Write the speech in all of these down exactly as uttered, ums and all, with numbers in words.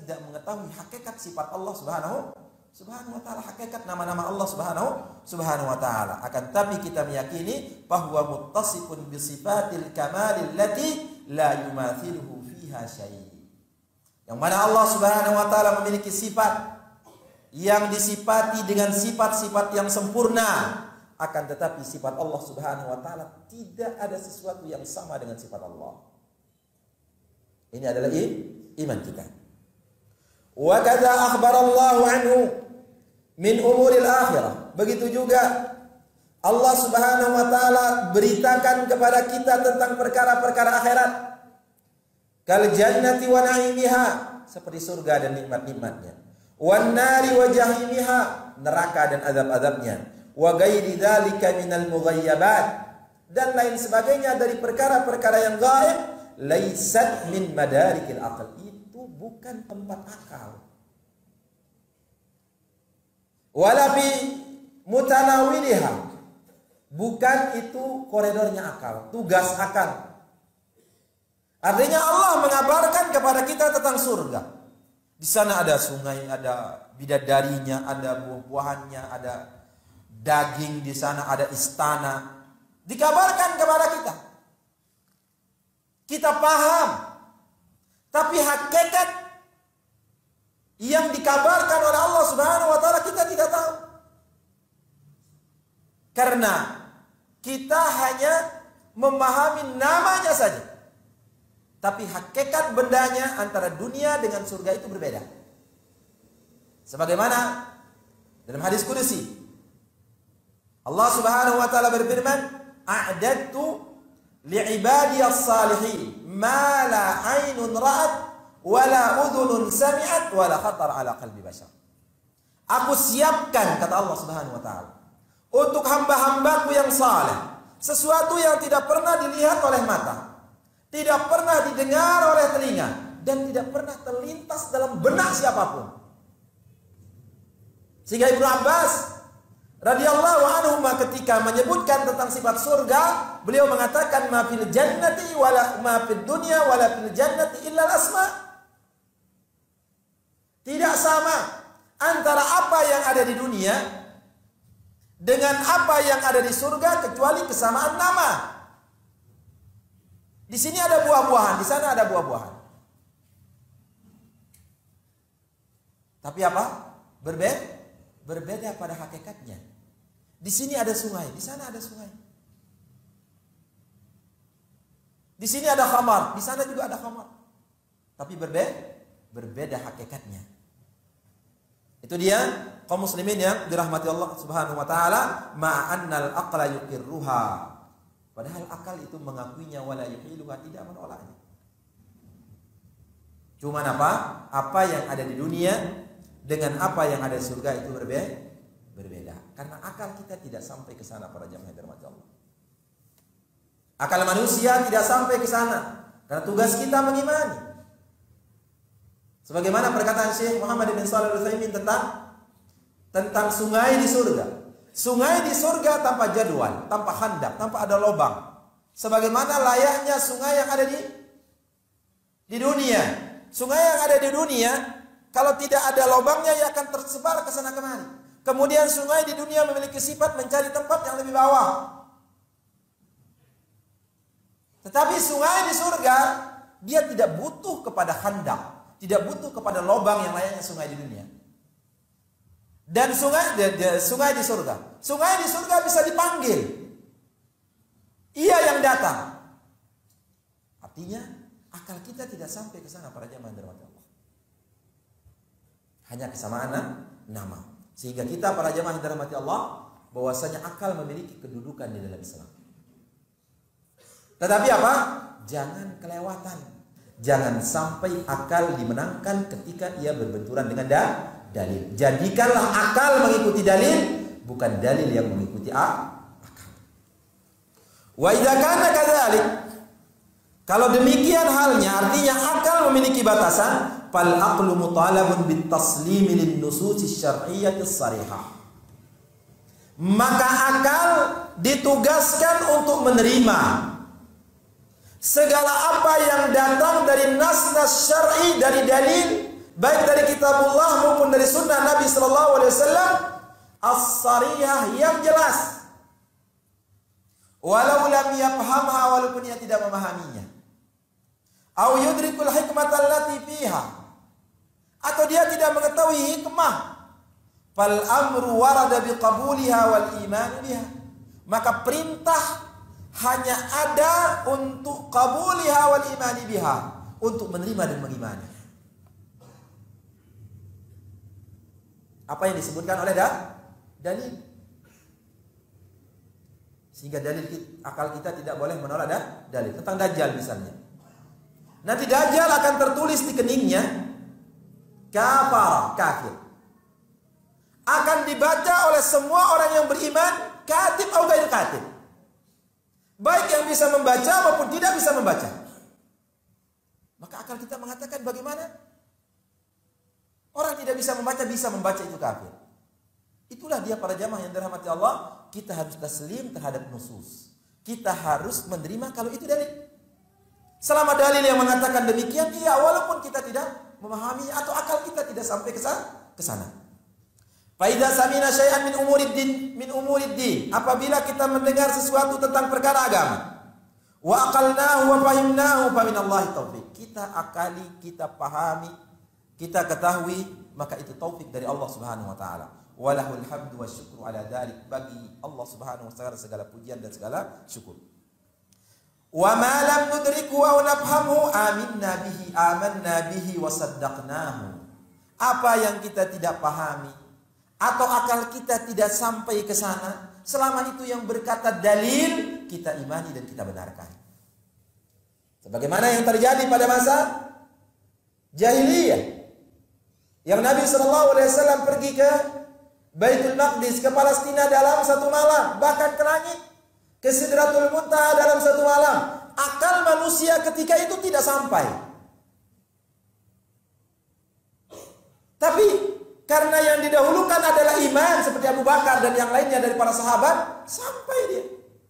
tidak mengetahui hakikat sifat Allah Subhanahu Subhanahu wa taala, hakikat nama-nama Allah Subhanahu Subhanahu wa taala. Akan tapi kita meyakini bahwa muttasifun bi sifatil kamalil lati la yumathiluhu fiha syai'. Yang mana Allah Subhanahu wa taala memiliki sifat yang disifati dengan sifat-sifat yang sempurna, akan tetapi sifat Allah Subhanahu wa taala tidak ada sesuatu yang sama dengan sifat Allah. Ini adalah iman kita. Wa kadza akhbarallahu anhu min umuril akhirah. Begitu juga Allah Subhanahu wa taala beritakan kepada kita tentang perkara-perkara akhirat. Kal jannati wa na'imiha, seperti surga dan nikmat-nikmatnya. Wan nari wa jahimiha, neraka dan azab-azabnya. Wa ghairi dzalika minal mughayyabat, dan lain sebagainya dari perkara-perkara yang gaib. Laisat min madarikil aql, itu bukan tempat akal. Wala fi mutanawiliha, bukan itu koridornya akal, tugas akal. Artinya Allah mengabarkan kepada kita tentang surga. Di sana ada sungai, ada bidadarinya, ada buah-buahannya, ada daging di sana, ada istana. Dikabarkan kepada kita. Kita paham. Tapi hakikat yang dikabarkan oleh Allah Subhanahu wa taala kita tidak tahu. Karena kita hanya memahami namanya saja. Tapi hakikat bendanya antara dunia dengan surga itu berbeda. Sebagaimana dalam hadis qudsi Allah Subhanahu wa taala berfirman, "A'dadtu li'ibadiyas salihin ma la 'ainun ra'at wa la udhunun sami'at wa la khatar 'ala qalbi bashar." Aku siapkan, kata Allah Subhanahu wa taala, untuk hamba-hambaku yang saleh sesuatu yang tidak pernah dilihat oleh mata, tidak pernah didengar oleh telinga, dan tidak pernah terlintas dalam benak siapapun. Sehingga Ibnu Abbas radhiyallahu anhu ketika menyebutkan tentang sifat surga, beliau mengatakan ma fil jannati wala ma fid dunya wala fil jannati illa al-asma. Tidak sama antara apa yang ada di dunia dengan apa yang ada di surga kecuali kesamaan nama. Di sini ada buah-buahan, di sana ada buah-buahan. Tapi apa? Berbeda, berbeda pada hakikatnya. Di sini ada sungai, di sana ada sungai. Di sini ada khamar, di sana juga ada khamar. Tapi berbeda, berbeda hakikatnya. Itu dia kaum muslimin yang dirahmati Allah Subhanahu wa taala, ma'annal aqla yuqirruha. Padahal akal itu mengakuinya, wala yuhiluha, tidak menolaknya. Cuman apa? Apa yang ada di dunia dengan apa yang ada di surga itu berbeda. Berbeda. Karena akal kita tidak sampai ke sana, para jamaah yang dirahmati Allah. Akal manusia tidak sampai ke sana. Karena tugas kita mengimani. Sebagaimana perkataan Syekh Muhammad bin Shalih Al-Utsaimin tentang tentang sungai di surga. Sungai di surga tanpa jadwal, tanpa khandak, tanpa ada lubang. Sebagaimana layaknya sungai yang ada di di dunia. Sungai yang ada di dunia, kalau tidak ada lubangnya, ia akan tersebar ke sana kemari. Kemudian sungai di dunia memiliki sifat mencari tempat yang lebih bawah. Tetapi sungai di surga, dia tidak butuh kepada khandak, tidak butuh kepada lubang yang layaknya sungai di dunia. Dan sungai de, de, sungai di surga, sungai di surga bisa dipanggil. Ia yang datang. Artinya akal kita tidak sampai ke sana, para jamaah dirahmati Allah. Hanya kesamaan nama. Sehingga kita para jamaah dirahmati Allah, bahwasanya akal memiliki kedudukan di dalam Islam. Tetapi apa? Jangan kelewatan. Jangan sampai akal dimenangkan ketika ia berbenturan dengan da dalil. Jadikanlah akal mengikuti dalil, bukan dalil yang mengikuti akal. Wa idza kana kadzalik, kalau demikian halnya, artinya akal memiliki batasan. Fal aqlu mutalabun bit taslimi lin nususi syar'iyyati sharihah. Maka akal ditugaskan untuk menerima segala apa yang datang dari nas-nas syar'i, dari dalil baik dari kitabullah maupun dari sunnah Nabi sallallahu alaihi wasallam, as-sarihah yang jelas. Walau lam yafhamha, walaupun ia tidak memahaminya. Au yudrikul hikmata allati fiha, atau dia tidak mengetahui hikmah. Fal amru warada biqabuliha wal iman biha, maka perintah hanya ada untuk qabuliha wal iman biha, untuk menerima dan mengimani. Apa yang disebutkan oleh dalil, sehingga dalil akal kita tidak boleh menolak dalil. Tentang Dajjal misalnya, nanti Dajjal akan tertulis di keningnya kafar, kafir. Akan dibaca oleh semua orang yang beriman, katib atau ghair katib, baik yang bisa membaca maupun tidak bisa membaca. Maka akal kita mengatakan bagaimana orang tidak bisa membaca bisa membaca itu kafir. Itulah dia para jamaah yang dirahmati Allah, kita harus taslim terhadap nusus. Kita harus menerima kalau itu dalil. Selama dalil yang mengatakan demikian, iya, walaupun kita tidak memahami atau akal kita tidak sampai ke sana. Fa idza samina syai'an min umuriddin min umuriddin, apabila kita mendengar sesuatu tentang perkara agama, wa aqalnahu wa fahimnahu fa minallahi taufik, kita akali, kita pahami, kita ketahui, maka itu taufik dari Allah Subhanahu wa taala. Walahul hamdu wasyukru ala dzalik, bagi Allah Subhanahu wa taala segala pujian dan segala syukur. Wa ma lam nudriku wa nafhamhu aminna bihi amanna bihi wa saddaqnahu. Apa yang kita tidak pahami atau akal kita tidak sampai ke sana, selama itu yang berkata dalil, kita imani dan kita benarkan. Sebagaimana yang terjadi pada masa jahiliyah, yang Nabi sallallahu alaihi wasallam pergi ke Baitul Maqdis, ke Palestina dalam satu malam, bahkan ke langit, ke Sidratul Muntaha dalam satu malam. Akal manusia ketika itu tidak sampai. Tapi karena yang didahulukan adalah iman, seperti Abu Bakar dan yang lainnya dari para sahabat, sampai dia.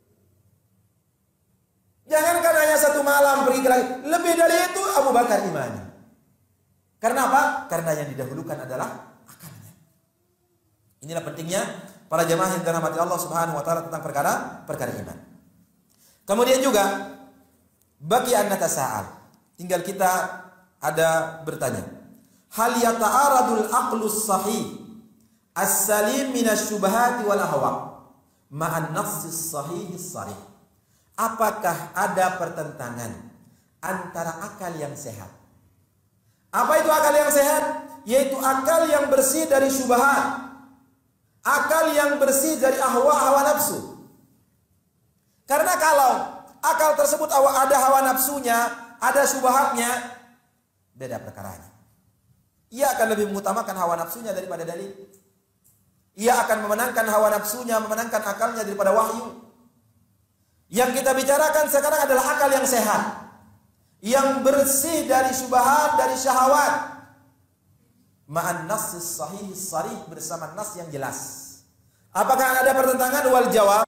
Jangankan hanya satu malam pergi ke langit, lebih dari itu Abu Bakar imani. Karena apa? Karena yang didahulukan adalah akalnya. Inilah pentingnya para jemaah yang dirahmati Allah Subhanahu wa taala tentang perkara perkara iman. Kemudian juga bagi an natasa'al, tinggal kita ada bertanya, hal yata'aradul aqlus sahih as-salim minasyubahati wal ahwa ma'an nafsis sahih as-sarih. Apakah ada pertentangan antara akal yang sehat? Apa itu akal yang sehat? Yaitu akal yang bersih dari syubhat, akal yang bersih dari ahwa hawa nafsu. Karena kalau akal tersebut ada hawa nafsunya, ada syubhatnya, beda perkaranya. Ia akan lebih mengutamakan hawa nafsunya daripada dalil. Ia akan memenangkan hawa nafsunya, memenangkan akalnya daripada wahyu. Yang kita bicarakan sekarang adalah akal yang sehat, yang bersih dari syubhat, dari syahwat. Ma'an nassis sahih sarih, bersama nas yang jelas. Apakah ada pertentangan? Wal jawab,